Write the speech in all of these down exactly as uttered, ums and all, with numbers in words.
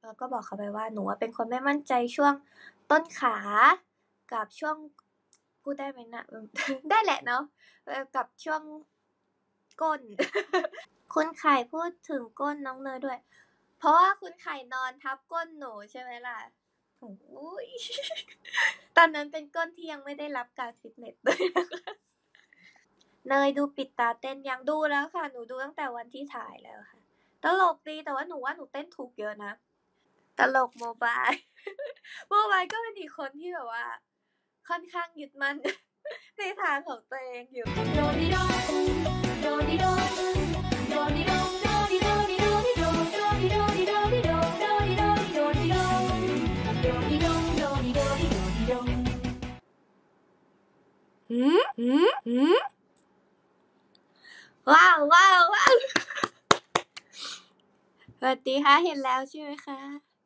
เราก็บอกเขาไปว่าหนูอะเป็นคนไม่มั่นใจช่วงต้นขากับช่วง พูดได้ไหมนะ ได้แหละเนาะ เออ กับช่วงก้น คุณไข่พูดถึงก้นน้องเนยด้วย เพราะว่าคุณไข่นอนทับก้นหนูใช่ไหมล่ะ โอ้โฮ ตอนนั้นเป็นก้นที่ยังไม่ได้รับการฟิตเนส ด้วยนะคะ เนยดูปิดตาเต้นยัง? ดูแล้วค่ะ หนูดูตั้งแต่วันที่ถ่ายแล้วค่ะ ตลกดี แต่ว่าหนูว่าหนูเต้นถูกเยอะนะ ตลก โมบาย โมบายก็เป็นอีกคนที่แบบว่าค่อนข้างยึดมั่น ในทางของตัวเองอยู่ หือ หือ หือ ว้าว ว้าว ว้าว สวัสดีค่ะ เห็นแล้วใช่ไหมคะ?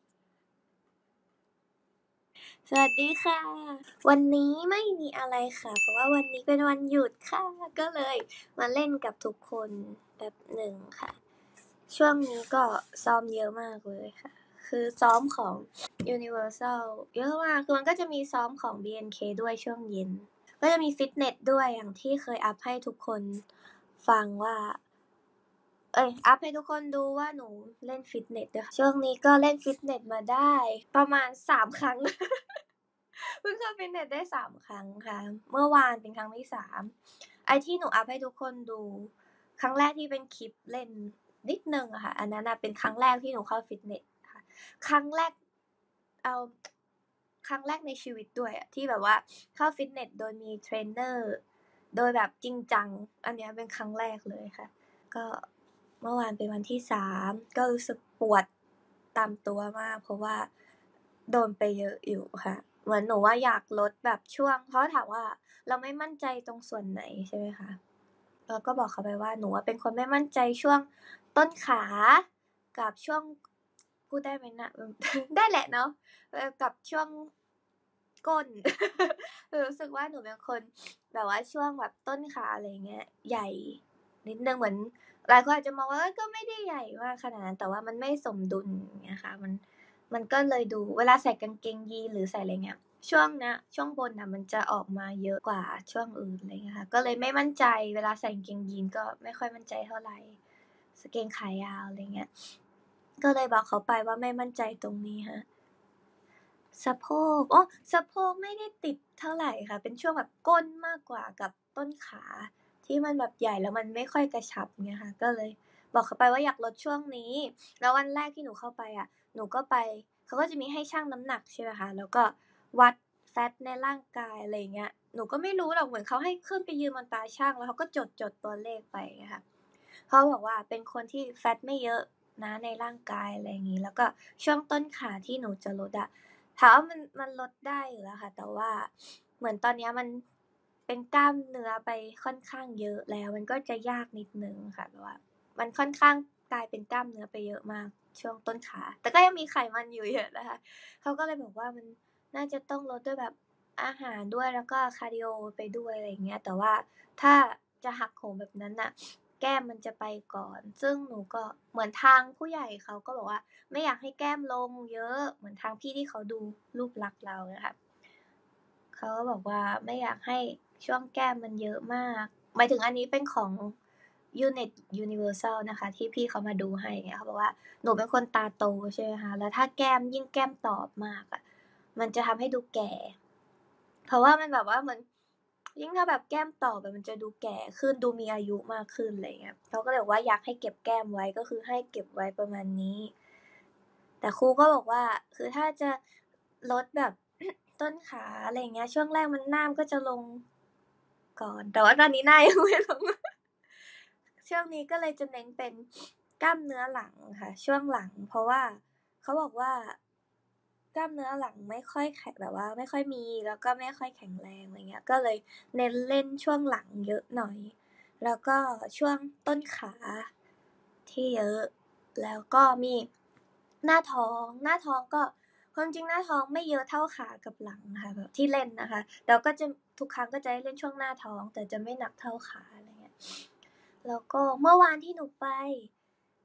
สวัสดีค่ะ วันนี้ไม่มีอะไรค่ะ เพราะว่าวันนี้เป็นวันหยุดค่ะ ก็เลยมาเล่นกับทุกคนแป๊บหนึ่งค่ะ ช่วงนี้ก็ซ้อมเยอะมากเลยค่ะ คือซ้อมของ Universal เยอะมาก คือมันก็จะมีซ้อมของ บี เอ็น เค ด้วยช่วงเย็น ก็จะมีฟิตเนสด้วยอย่างที่เคยอัปให้ทุกคนฟังว่า เอ๊ย อัปให้ทุกคนดูว่าหนูเล่นฟิตเนสด้วยค่ะ ช่วงนี้ก็เล่นฟิตเนสมาได้ประมาณ สาม ครั้ง เพิ่งเข้าฟิตเนสได้ สาม ครั้งค่ะ เมื่อวานเป็นครั้งที่ สาม ไอ้ที่หนูอัปให้ทุกคนดู ครั้งแรกที่เป็นคลิปเล่นนิดหนึ่งอะค่ะ อันนั้นน่ะเป็นครั้งแรกที่หนูเข้าฟิตเนสค่ะ ครั้งแรก เอา ครั้งแรกในชีวิตด้วยอะ ที่แบบว่าเข้าฟิตเนสโดยมีเทรนเนอร์ โดยแบบจริงจัง อันเนี้ยเป็นครั้งแรกเลยค่ะ ก็เมื่อวานเป็นวันที่ สาม ก็รู้สึกปวดตามตัวมาก เพราะว่าโดนไปเยอะอยู่ค่ะ เหมือนหนูอะอยากลดแบบช่วง เขาถามว่าเราไม่มั่นใจตรงส่วนไหนใช่ไหมคะ เราก็บอกเขาไปว่าหนูอะเป็นคนไม่มั่นใจช่วงต้นขากับช่วง พูดได้ไหมนะ ได้แหละเนาะ เออ กับช่วงก้น หนูรู้สึกว่าหนูเป็นคนแบบว่าช่วงแบบต้นขา อะไรอย่างเงี้ย ใหญ่นิดหนึ่ง เหมือนหลายคนอาจจะมองว่า เฮ้ย ก็ไม่ได้ใหญ่มากขนาดนั้น แต่ว่ามันไม่สมดุล อย่างเงี้ยค่ะ มัน มันก็เลยดู เวลาใส่กางเกงยีนหรือใส่อะไรเงี้ย ช่วงเนี้ย ช่วงบนน่ะมันจะออกมาเยอะกว่าช่วงอื่น อะไรเงี้ยค่ะ ก็เลยไม่มั่นใจ เวลาใส่กางเกงยีนก็ไม่ค่อยมั่นใจเท่าไร กางเกงขายาว อะไรเงี้ย ก็เลยบอกเขาไปว่าไม่มั่นใจตรงนี้ค่ะ สะโพก อ๋อ สะโพกไม่ได้ติดเท่าไรค่ะ เป็นช่วงแบบก้นมากกว่ากับต้นขาที่มันแบบใหญ่แล้วมันไม่ค่อยกระชับ เงี้ยค่ะ ก็เลยบอกเขาไปว่าอยากลดช่วงนี้ แล้ววันแรกที่หนูเข้าไปอะ หนูก็ไป เขาก็จะมีให้ชั่งน้ำหนักใช่ไหมคะ แล้วก็วัดแฟตในร่างกาย อะไรอย่างเงี้ย หนูก็ไม่รู้หรอก เหมือนเขาให้ขึ้นไปยืนบนตาชั่ง แล้วเขาก็จด ๆ ตัวเลขไป เงี้ยค่ะ เขาบอกว่าเป็นคนที่แฟตไม่เยอะนะในร่างกาย อะไรงี้ แล้วก็ช่วงต้นขาที่หนูจะลดอะ ถามว่ามัน มันลดได้อยู่แล้วค่ะ แต่ว่าเหมือนตอนเนี้ยมันเป็นกล้ามเนื้อไปค่อนข้างเยอะแล้ว มันก็จะยากนิดหนึ่งค่ะ แบบว่ามันค่อนข้างกลายเป็นกล้ามเนื้อไปเยอะมากช่วงต้นขา แต่ก็ยังมีไขมันอยู่ เยอะ นะคะ เขาก็เลยบอกว่ามันน่าจะต้องลดด้วยแบบอาหารด้วย แล้วก็คาร์ดีโอไปด้วย อะไรอย่างเงี้ย แต่ว่าถ้าจะหักโหมแบบนั้นน่ะ แก้มมันจะไปก่อน ซึ่งหนูก็เหมือนทางผู้ใหญ่เขาก็บอกว่าไม่อยากให้แก้มลงเยอะ เหมือนทางพี่ที่เขาดูรูปลักษณ์เราอะค่ะ เขาก็บอกว่าไม่อยากให้ช่วงแก้มมันเยอะมาก หมายถึงอันนี้เป็นของ ยูเน็ต Universal นะคะ ที่พี่เขามาดูให้ อย่างเงี้ย เขาบอกว่าหนูเป็นคนตาโตใช่ไหมคะ แล้วถ้าแก้ม ยิ่งแก้มตอบมากอะ มันจะทำให้ดูแก่ เพราะว่ามันแบบว่าเหมือน ยิ่งถ้าแบบแก้มตอบอะมันจะดูแก่ขึ้น ดูมีอายุมากขึ้น อะไรอย่างเงี้ย เขาก็เลยบอกว่าอยากให้เก็บแก้มไว้ ก็คือให้เก็บไว้ประมาณนี้ แต่ครูก็บอกว่า คือถ้าจะลดแบบ ต้นขา อะไรอย่างเงี้ย ช่วงแรกมันหน้ามันก็จะลงก่อน แต่ว่าตอนนี้หน้า ยังไม่ลง ช่วงนี้ก็เลยจะเน้นเป็นกล้ามเนื้อหลังค่ะ ช่วงหลัง เพราะว่าเขาบอกว่ากล้ามเนื้อหลังไม่ค่อยแข็ง แบบว่าไม่ค่อยมี แล้วก็ไม่ค่อยแข็งแรง อะไรเงี้ย ก็เลยเน้นเล่นช่วงหลังเยอะหน่อย แล้วก็ช่วงต้นขาที่เยอะ แล้วก็มีหน้าท้อง หน้าท้องก็ ความจริงหน้าท้องไม่เยอะเท่าขากับหลังค่ะ แบบที่เล่นนะคะ แต่ก็จะ ทุกครั้งก็จะได้เล่นช่วงหน้าท้อง แต่จะไม่หนักเท่าขา อะไรเงี้ย แล้วก็เมื่อวานที่หนูไป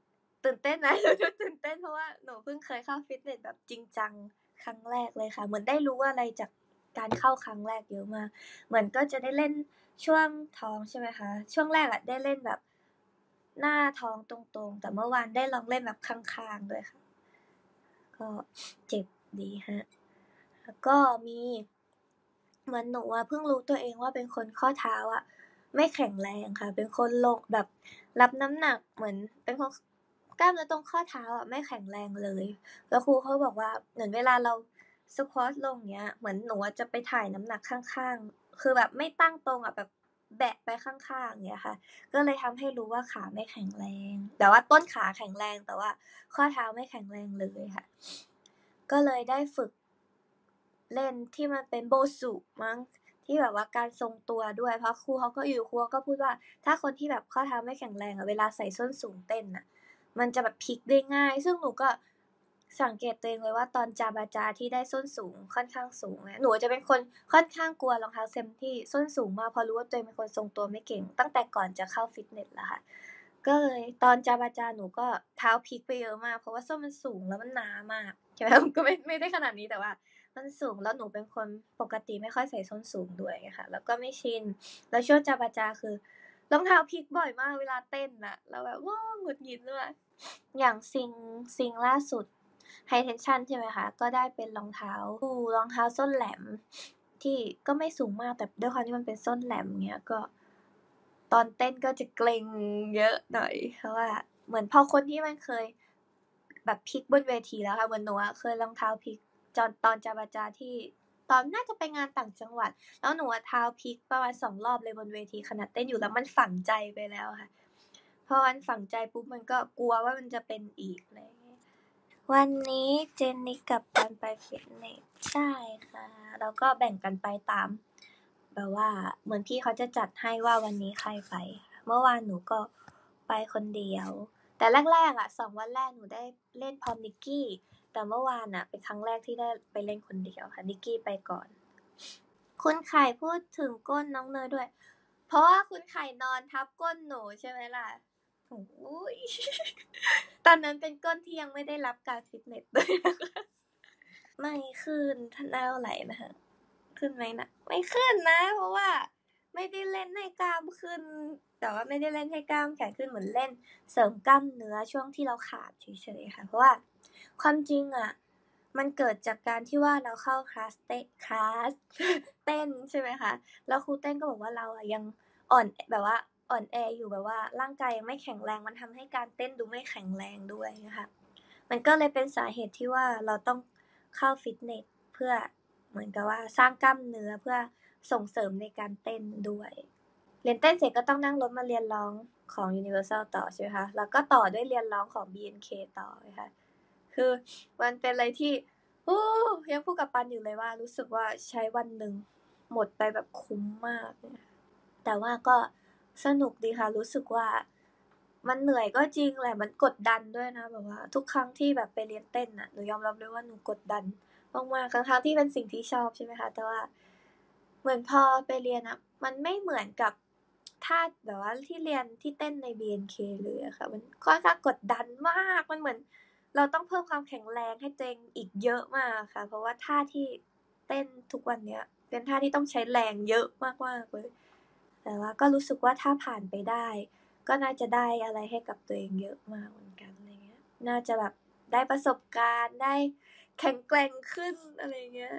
ตื่นเต้นไหม หนูก็ตื่นเต้น เพราะว่าหนูเพิ่งเคยเข้าฟิตเนสแบบจริงจังครั้งแรกเลยค่ะ เหมือนได้รู้อะไรจากการเข้าครั้งแรกเยอะมาก เหมือนก็จะได้เล่นช่วงท้องใช่ไหมคะ ช่วงแรกอะได้เล่นแบบหน้าท้องตรงๆ แต่เมื่อวานได้ลองเล่นแบบข้างๆด้วยค่ะ ก็เจ็บดีครับ แล้วก็มี เหมือนหนูอะเพิ่งรู้ตัวเองว่าเป็นคนข้อเท้าอะไม่แข็งแรงค่ะ เป็นคนลงแบบรับน้ำหนักเหมือนเป็นคน กล้ามเนื้อตรงข้อเท้าอะไม่แข็งแรงเลย แล้วครูเขาบอกว่าเหมือนเวลาเรา squat ลงเงี้ย เหมือนหนูอะจะไปถ่ายน้ำหนักข้างๆ คือแบบไม่ตั้งตรงอะ แบบแบะไปข้างๆ อย่างเงี้ยค่ะ ก็เลยทำให้รู้ว่าขาไม่แข็งแรง แต่ว่าต้นขาแข็งแรง แต่ว่าข้อเท้าไม่แข็งแรงเลยค่ะ ก็เลยได้ฝึก เล่นที่มันเป็น Bosu มั้ง ที่แบบว่าการทรงตัวด้วย เพราะครูเขาก็อยู่ ครูเขาก็พูดว่า ถ้าคนที่แบบข้อเท้าไม่แข็งแรงอะ เวลาใส่ส้นสูงเต้นน่ะ มันจะแบบพลิกได้ง่าย ซึ่งหนูก็สังเกตตัวเองเลยว่า ตอนจาบาจาที่ได้ส้นสูงค่อนข้างสูงอะ หนูจะเป็นคนค่อนข้างกลัวรองเท้า Safety ส้นสูงมาก เพราะรู้ว่าตัวเองเป็นคนทรงตัวไม่เก่ง ตั้งแต่ก่อนจะเข้าฟิตเนสแล้วค่ะ ก็เลยตอนจาบาจาหนูก็เท้าพลิกไปเยอะมาก เพราะว่าส้นมันสูงแล้วมันหนามาก ใช่ไหม ก็ไม่ ไม่ได้ขนาดนี้ แต่ว่ามันสูง แล้วหนูเป็นคนปกติไม่ค่อยใส่ส้นสูงด้วยค่ะ แล้วก็ไม่ชิน แล้วช่วงจาบาจาคือรองเท้าพลิกบ่อยมากเวลาเต้นน่ะ แล้วแบบ โอ้ หงุดหงิดมาก อย่างซิง ซิงล่าสุด High Tension ใช่ไหมคะ ก็ได้เป็นรองเท้าบูท รองเท้าส้นแหลม ที่ก็ไม่สูงมาก แต่ด้วยความที่มันเป็นส้นแหลม อย่างเงี้ย ก็ตอนเต้นก็จะเกร็งเยอะหน่อย เพราะว่าเหมือนพอคนที่มันเคยแบบพลิกบนเวทีแล้วค่ะ เหมือนหนูอะเคยรองเท้าพลิกจอน ตอนจาบาจาที่ ตอนน่าจะไปงานต่างจังหวัด แล้วหนูอะเท้าพลิกประมาณ สอง รอบเลยบนเวทีขณะเต้นอยู่ แล้วมันฝังใจไปแล้วค่ะ พอมันฝังใจปุ๊บ มันก็กลัวว่ามันจะเป็นอีก อะไรอย่างงี้ วันนี้เจนนิกับปันไปฟิตเนส ใช่ค่ะ แล้วก็แบ่งกันไปตาม แบบว่าเหมือนพี่เขาจะจัดให้ว่าวันนี้ใครไป เมื่อวานหนูก็ไปคนเดียว แต่แรก ๆ อะ สอง วันแรกหนูได้เล่นพร้อมนิกกี้ แต่เมื่อวานน่ะเป็นครั้งแรกที่ได้ไปเล่นคนเดียวค่ะ นิกกี้ไปก่อน คุณไข่พูดถึงก้นน้องเนยด้วย เพราะว่าคุณไข่นอนทับก้นหนูใช่ไหมล่ะ โอ้โฮ ตอนนั้นเป็นก้นที่ยังไม่ได้รับการฟิตเนส ด้วยนะคะ ไม่ขึ้น ถ้าเท่าไรนะคะ ขึ้นไหมนะ ไม่ขึ้นนะ เพราะว่าไม่ได้เล่นให้กล้ามขึ้น แต่ว่าไม่ได้เล่นให้กล้ามแขนขึ้น เหมือนเล่นเสริมกล้ามเนื้อช่วงที่เราขาดเฉยๆค่ะ เพราะว่าความจริงอะมันเกิดจากการที่ว่าเราเข้าคลาสเต้ คลาส เต้นใช่ไหมคะ แล้วครูเต้นก็บอกว่าเราอะยังอ่อน แบบว่าอ่อนแออยู่ แบบว่าร่างกายยังไม่แข็งแรง มันทำให้การเต้นดูไม่แข็งแรงด้วยค่ะ มันก็เลยเป็นสาเหตุที่ว่าเราต้องเข้าฟิตเนส เพื่อเหมือนกับว่าสร้างกล้ามเนื้อ เพื่อส่งเสริมในการเต้นด้วย เรียนเต้นเสร็จก็ต้องนั่งรถมาเรียนร้องของ Universal ต่อใช่ไหมคะ แล้วก็ต่อด้วยเรียนร้องของ บี เอ็น เค ต่อเลยค่ะ คือมันเป็นอะไรที่ โอ้ ยังพูดกับปันอยู่เลยว่า รู้สึกว่าใช้วันหนึ่งหมดไปแบบคุ้มมากเลย แต่ว่าก็สนุกดีค่ะ รู้สึกว่ามันเหนื่อยก็จริงแหละ มันกดดันด้วยนะ แบบว่าทุกครั้งที่แบบไปเรียนเต้นน่ะ หนูยอมรับเลยว่าหนูกดดันมากๆ ทั้งๆ ที่เป็นสิ่งที่ชอบใช่ไหมคะ แต่ว่าเหมือนพอไปเรียนอะ มันไม่เหมือนกับท่าแบบว่าที่เรียน ที่เต้นใน บี เอ็น เค เลยอะค่ะ มันค่อนข้างกดดันมาก มันเหมือนเราต้องเพิ่มความแข็งแรงให้ตัวเองอีกเยอะมากอะค่ะ เพราะว่าท่าที่เต้นทุกวันเนี้ย เป็นท่าที่ต้องใช้แรงเยอะมากๆเลย แต่ว่าก็รู้สึกว่าถ้าผ่านไปได้ ก็น่าจะได้อะไรให้กับตัวเองเยอะมากเหมือนกัน อะไรเงี้ย น่าจะแบบได้ประสบการณ์ ได้แข็งแกร่งขึ้น อะไรเงี้ย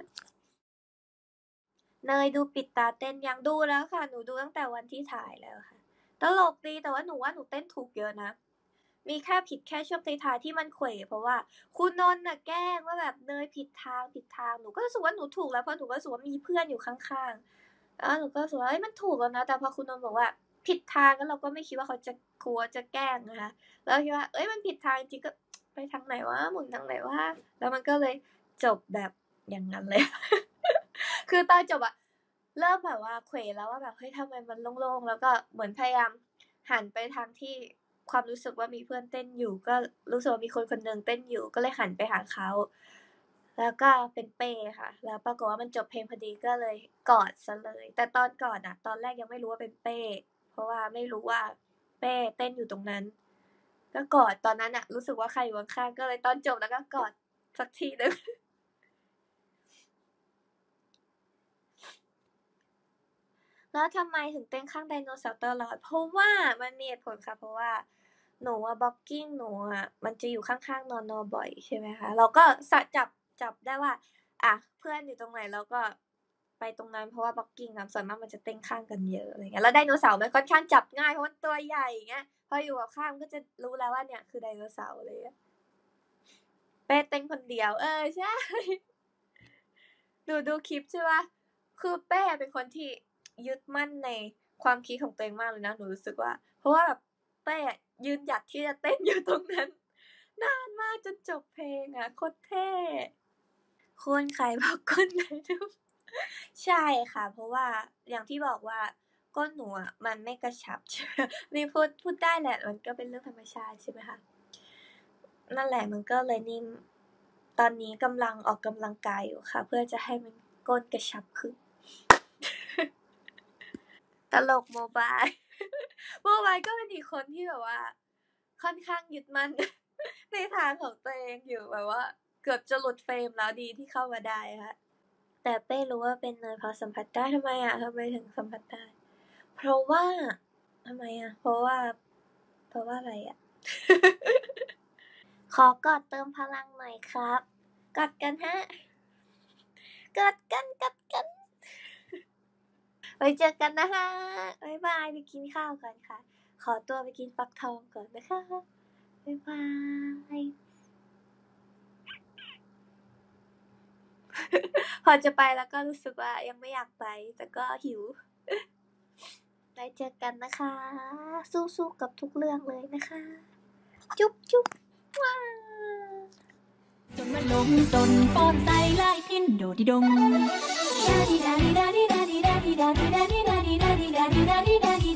เนยดูปิดตาเต้นยัง? ดูแล้วค่ะ หนูดูตั้งแต่วันที่ถ่ายแล้วค่ะ ตลกดี แต่ว่าหนูว่าหนูเต้นถูกเยอะนะ มีแค่ผิดแค่ช่วงท้ายๆที่มันเขว เพราะว่าครูนนท์น่ะแกล้งว่าแบบเนยผิดทาง ผิดทาง หนูก็รู้สึกว่าหนูถูกแล้ว เพราะหนูก็รู้สึกว่ามีเพื่อนอยู่ข้างๆ แล้วหนูก็รู้สึกว่า เฮ้ย มันถูกแล้วนะ แต่พอครูนนท์บอกว่าผิดทาง แล้วเราก็ไม่คิดว่าเขาจะ กลัวจะแกล้งนะคะ เราก็คิดว่า เฮ้ย มันผิดทางจริง ๆ ก็ ไปทางไหนวะ หมุนทางไหนวะ แล้วมันก็เลยจบแบบอย่างงั้น เลย คือตอนจบอะ เริ่มแบบว่าเขวแล้วว่าแบบ เฮ้ย ทำไมมันโล่งๆ แล้วก็เหมือนพยายามหันไปทางที่ความรู้สึกว่ามีเพื่อนเต้นอยู่ ก็รู้สึกว่ามีคนคนหนึ่งเต้นอยู่ ก็เลยหันไปหาเขา แล้วก็เป็นเป้ค่ะ แล้วปรากฏว่ามันจบเพลงพอดี ก็เลยกอดเสียเลย แต่ตอนกอดอะ ตอนแรกยังไม่รู้ว่าเป็นเป้ เพราะว่าไม่รู้ว่าเป้เต้นอยู่ตรงนั้น กก็กอดตอนนั้นอะรู้สึกว่าใครอยู่ข้างๆก็เลยตอนจบแล้วก็กอดสักทีนึงแล้วทำไมถึงเต้นข้างไดโนเสาร์ตลอดเพราะว่ามันมีเหตุผลค่ะเพราะว่าหนูอะบ็อกกิ้งหนูอะมันจะอยู่ข้างๆนอนอบ่อยใช่ไหมคะเราก็สะจับจับได้ว่าอ่ะเพื่อนอยู่ตรงไหนเราก็ไปตรงนั้นเพราะว่าบ็อกกิ้งอะส่วนมากมันจะเต้นข้างกันเยอะอะไรเงี้ยแล้วไดโนเสาร์มันค่อนข้างจับง่ายเพราะมันตัวใหญ่อย่างเงี้ยพออยู่กับข้างก็จะรู้แล้วว่าเนี่ยคือไดโนเสาร์เลยเป้เต้นคนเดียวเออใช่ดูดูคลิปใช่ปะคือเป้เป็นคนที่ยึดมั่นในความคิดของตัวเองมากเลยนะหนูรู้สึกว่าเพราะว่าแบบเป้ยืนหยัดที่จะเต้นอยู่ตรงนั้นนานมากจนจบเพลงอ่ะโคตรเท่คนขายบอกก้นไหนดูใช่ค่ะเพราะว่าอย่างที่บอกว่าก้นหนูอ่ะมันไม่กระชับนี่พูดพูดได้แหละมันก็เป็นเรื่องธรรมชาติใช่ไหมคะนั่นแหละมันก็เลยนิ่มตอนนี้กำลังออกกำลังกายอยู่ค่ะเพื่อจะให้มันก้นกระชับขึ้นตลกโมบายโมบายก็เป็นอีกคนที่แบบว่าค่อนข้างยึดมั่นในทางของตัวเองอยู่แบบว่าเกือบจะหลุดเฟรมแล้วดีที่เข้ามาได้ค่ะแต่เป้รู้ว่าเป็นเนยเพราะสัมผัสได้ทำไมอ่ะทำไมถึงสัมผัสได้เพราะว่าทำไมอ่ะเพราะว่าเพราะว่าอะไรอ่ะ ขอกอดเติมพลังหน่อยครับกอดกันฮะกอดกันกอดกันไว้เจอกันนะคะบ๊ายบายไปกินข้าวก่อนค่ะขอตัวไปกินฟักทองก่อนนะคะบ๊ายบายพอจะไปแล้วก็รู้สึกว่ายังไม่อยากไปแต่ก็หิวไว้เจอกันนะคะสู้ๆกับทุกเรื่องเลยนะคะจุ๊บจุ๊บว้าจนมันลงตนป้อนใส่ลายพินโดดิดงดาดิดาดิดาดิดาดิดาดิดาดิดาดิดาดิดาดิดาดิดาดิดาดิ